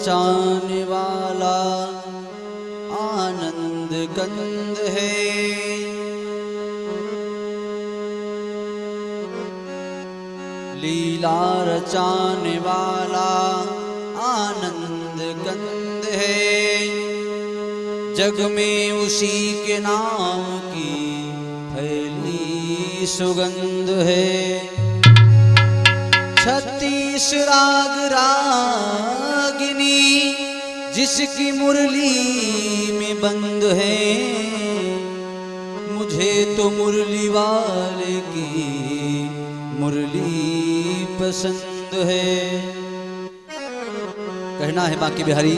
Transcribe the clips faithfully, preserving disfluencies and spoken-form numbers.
रचाने वाला आनंद कंद है। लीला रचाने वाला आनंद कंद है। जग में उसी के नाम की फैली सुगंध है। छत्तीस राग रागिनी जिसकी मुरली में बंद है। मुझे तो मुरली वाले की मुरली पसंद है। कहना है बांके बिहारी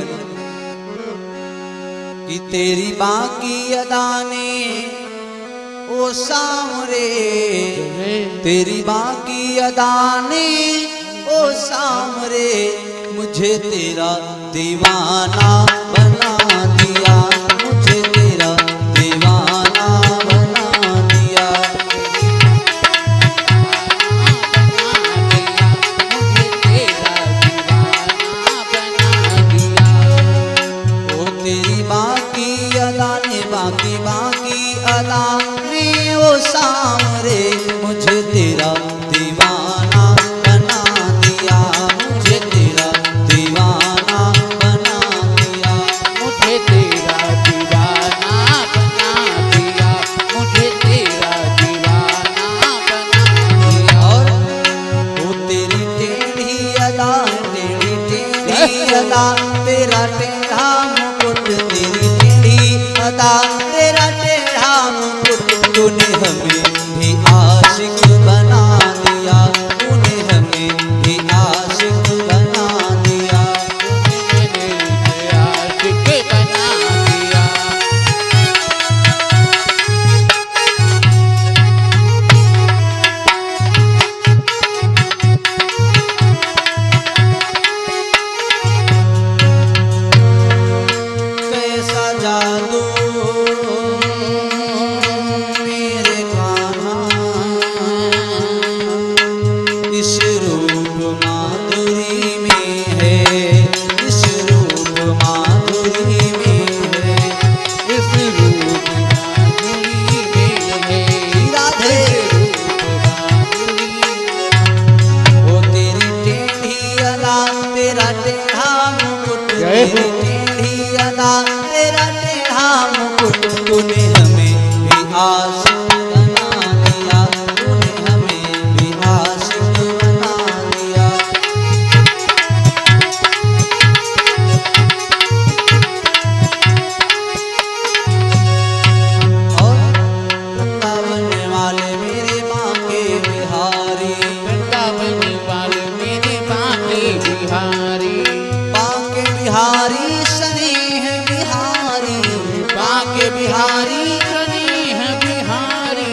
कि तेरी बांकी अदा ने ओ सामरे, तेरी बांकी अदा ने ओ सामरे मुझे तेरा दीवाना बना दिया। मुझे तेरा दीवाना बना दिया। मुझे तेरा दीवाना बना दिया। ओ तेरी बांकी अदा ने बांकी बांकी अदा ने ओ सामरे मुझे तेरा दीवाना बना दिया। मुझे तेरा दीवाना बना दिया। मुझे तेरा दीवाना बना दिया। मुझे तेरा दीवाना बना दिया। और वो तेरी टेढ़ी अदा टेढ़ी टेढ़ी अदा तेरा टेढ़ा मुकुट, तेरी टेढ़ी अदा तेरा टेढ़ा मुकुट। तूने हमें भी आशिक बना दिया। तूने हमें भी आशिक बना दिया। तूने मुझे आशिक बना दिया। कैसा जादू मेरे कान्हा, इस रूप माधुरी में है। इस रूप माधुरी में है। इस रूप माधुरी में है। राधे वो तेरी टेढ़ी अदा तेरा टेढ़ा मुकुट, जय हो। तेरी टेढ़ी अदा तेरा टेढ़ा मुकुट। तूने हमें भी आशिक बना दिया। तूने हमें भी आशिक बना दिया। और वृंदावन वाले मेरे बांके बिहारी, वृंदावन वाले मेरे बांके बिहारी। बांके बिहारी स्नेह बिहारी, बांके बिहारी स्नेह बिहारी।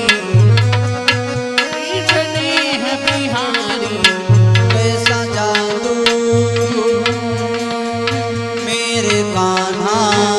स्नेह बिहारी। कैसा जादू मेरे कान्हा,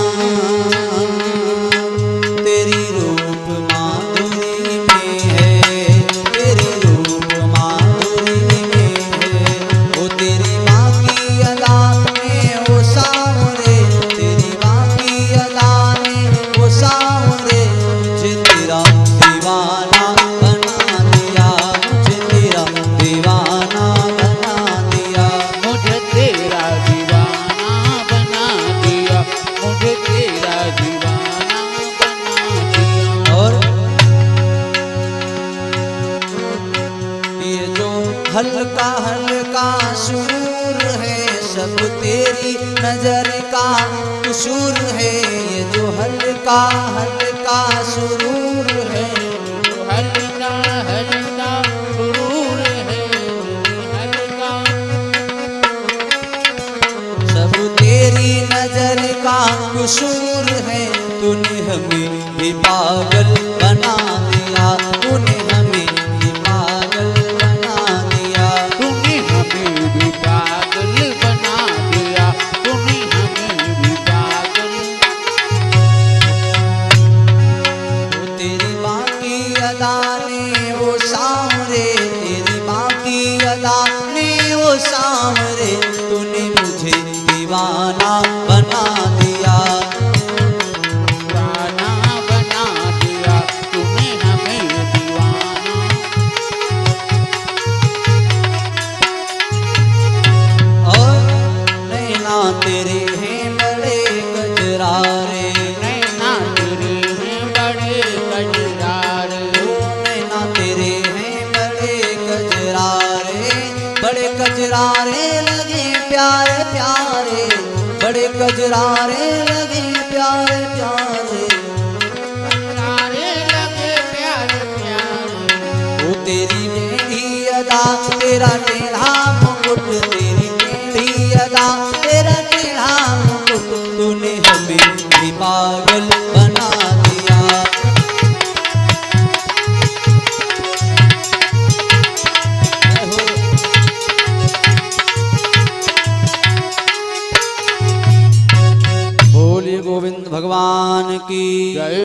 तेरी रूप माधुरी में है। तेरी रूप माधुरी में है। वो तेरी बांकी अदा में वो सामरे, तेरी बांकी अदा में वो सामरे मुझे तेरा दीवाना बना दिया। मुझे तेरा दीवाना बना दिया। मुझे तेरा दीवाना बना दिया। मुझे तेरा दीवाना बना दिया। और ये जो हल्का हल्का सुरूर है सब तेरी नजर का कसूर है। ये जो हल्का हल्का सुरूर है हल्का हल्का सुरूर है। हल्का सब तेरी नजर का कसूर है। तूने हमें भी पागल बना दिया। तूने हमें भी पागल बना दिया। तूने हमें भी पागल बना दिया। तूने हमें भी पागल। वो तेरी बांकी अदा ने वो सामरे, तेरी बांकी अदा ने वो सामरे तूने मुझे दीवाना बना दिया। दीवाना बना दिया तूने हमें दीवाना। और नैना तेरे हैं बड़े कजरारे, नैना तेरे हैं बड़े कजरारे, नैना तेरे हैं बड़े कजरारे, बड़े कजरारे लगे प्यारे प्यारे, बड़े कजरारे लगे प्यारे प्यारे, कजरारे लगे प्यारे प्यारे। वो तेरी टेढ़ी अदा तेरा टेढ़ा मुकुट, तेरी टेढ़ी अदा तेरा टेढ़ा मुकुट, तूने हमें भी पागल बना दिया। बोलिए गोविंद भगवान की जय।